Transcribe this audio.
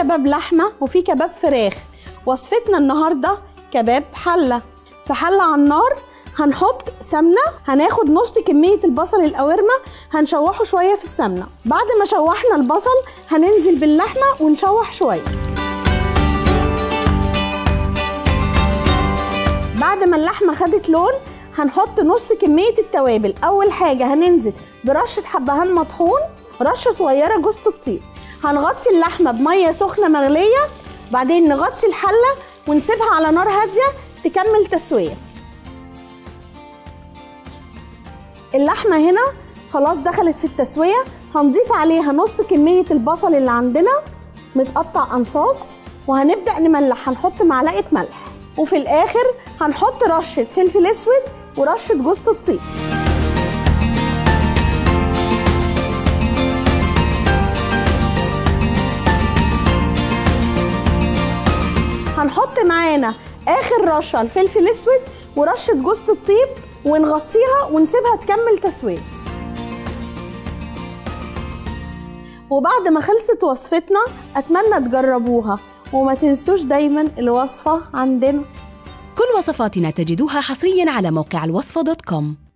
كباب لحمة وفي كباب فراخ. وصفتنا النهاردة كباب حلة. في حلة على النار هنحط سمنة، هناخد نص كمية البصل القوارمة هنشوحه شوية في السمنة. بعد ما شوحنا البصل هننزل باللحمة ونشوح شوية. بعد ما اللحمة خدت لون هنحط نص كمية التوابل. أول حاجة هننزل برشة حبهان مطحون، رشة صغيرة جوز الطيب. هنغطي اللحمة بمية سخنة مغلية، بعدين نغطي الحلة ونسيبها على نار هادية تكمل تسوية. اللحمة هنا خلاص دخلت في التسوية، هنضيف عليها نص كمية البصل اللي عندنا متقطع أنصاص، وهنبدأ نملح. هنحط معلقة ملح، وفي الآخر هنحط رشة فلفل أسود ورشة جوز الطيب. هنحط معانا آخر رشة الفلفل أسود ورشة جوز الطيب ونغطيها ونسيبها تكمل تسوية. وبعد ما خلصت وصفتنا أتمنى تجربوها، وما تنسوش دايما الوصفة عندنا. كل وصفاتنا تجدوها حصريا على موقع الوصفة.com.